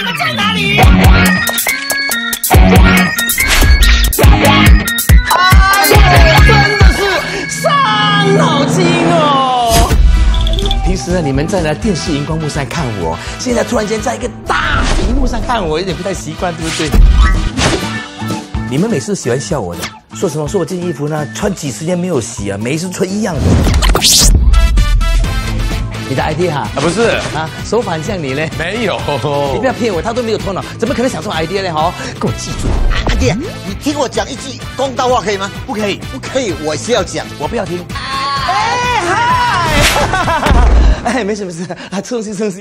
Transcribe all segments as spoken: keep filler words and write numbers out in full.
们在哪里？哎呦，真的是伤脑筋哦！平时呢，你们在那电视荧光幕上看我，现在突然间在一个大屏幕上看我，有点不太习惯，对不对？你们每次喜欢笑我的，说什么？说我这件衣服呢，穿几十年没有洗啊，每一次穿一样的。你的 idea 哈？啊，不是啊，手法很像你嘞。没有，你不要骗我，他都没有头脑，怎么可能想出 idea 嘞？好，给我记住。 阿弟，你听我讲一句公道话可以吗？ 不可以， 不可以，我是要讲， 我不要听。哎嗨！哎，没事没事，啊，吃东西吃东西。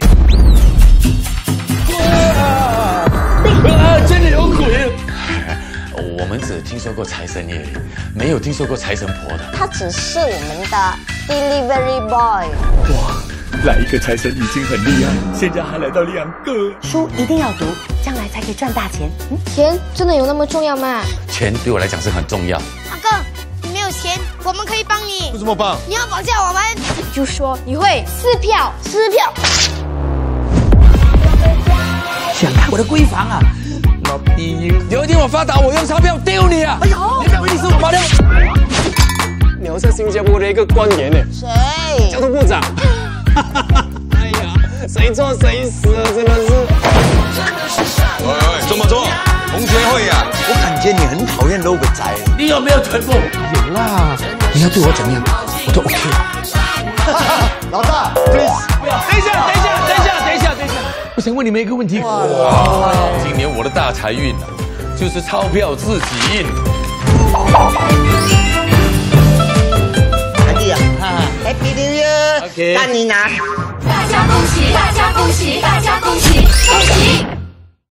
啊，真的有鬼！我们只听说过财神爷，没有听说过财神婆的。 他只是我们的 delivery boy。 哇，来一个财神已经很厉害，现在还来到两个。 书一定要读，将来才可以赚大钱。 嗯，钱真的有那么重要吗？ 钱对我来讲是很重要。 阿哥，你没有钱，我们可以帮你。 为什么帮？ 你要绑架我们，就说你会撕票，撕票。 想看我的闺房啊？有一天我发达，我用钞票丢你啊！哎呦，你敢为你是我妈的？ 你好像新加坡的一个官员呢。 谁？ 交通部长。哎呀，谁错谁死啊！真的是。 喂喂，做么做？同学会呀、啊！ 我感觉你很讨厌 logo 仔。 你有没有臀部？有啦。你要对我怎么样，我都 OK。 老大 ，please。 不要，等一下，等一下，等一下，等一下，等一下。我想问你们一个问题。哇，今年我的大财运啊，就是钞票自己印。 阿弟啊 ，Happy New Year！ OK， 丹妮拿。 大家恭喜，大家恭喜，大家恭喜！